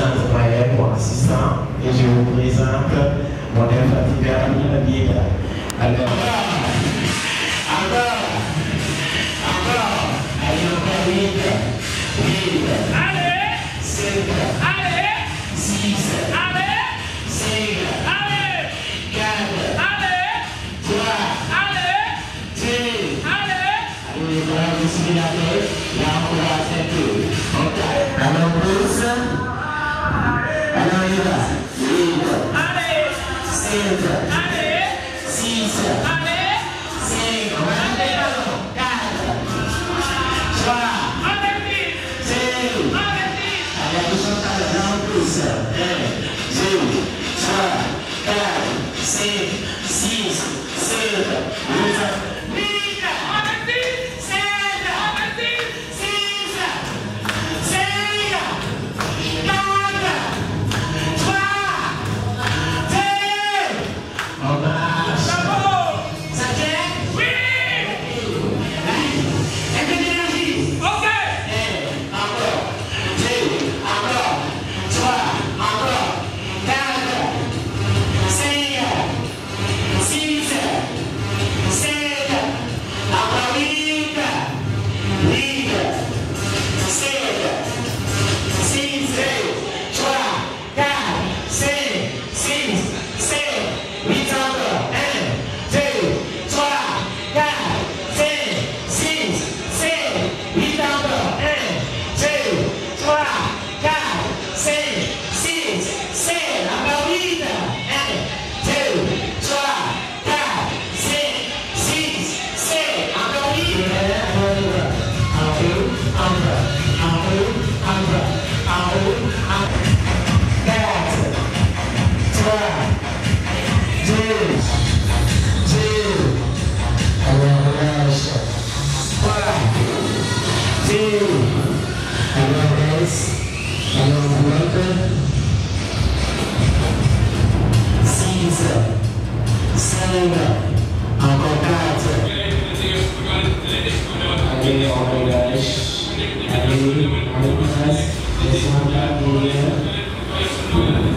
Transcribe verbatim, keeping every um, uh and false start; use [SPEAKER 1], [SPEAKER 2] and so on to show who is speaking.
[SPEAKER 1] présente Maël, mon assistant, et je vous présente mon infatigable ami Bieda. Alors, encore, encore, allez, encore vite, vite, allez, cinq, allez, six, allez, cinq, allez, quatre, allez, trois, allez, deux, allez, allez, voilà, vous suivez la tête, là on va faire tout. Alors, pousse, alors il va, vite, allez, cinq, allez, six, allez, cinq, allez, quatre, trois, allez, deux, allez, vous chantez là on pousse, un, deux, trois, quatre, cinq, six, sept, huit, allez, sept, allez, six, cinq, quatre, trois, deux, on marche. Ça tient? Oui. Un peu d'énergie. Ok. Un, encore, deux, encore, trois, encore, quatre, cinq, six, sept, encore huit, huit, sept, six, trois, quatre, cinq, six, sept, huit encore, un, deux, trois, quatre, cinq, six, sept, huit encore, un, deux, trois, quatre, cinq, six, sept, encore huit, un, deux, trois, quatre, cinq, six, sept, encore huit, en haut, en bas, en haut, en bas, en haut, en bas, quatre, trois, deux, deux, alors relâche, trois, deux, alors laisse, alors bloque, six, cinq, encore quatre, allez, on relâche, allez, on relâche, laisse-moi là,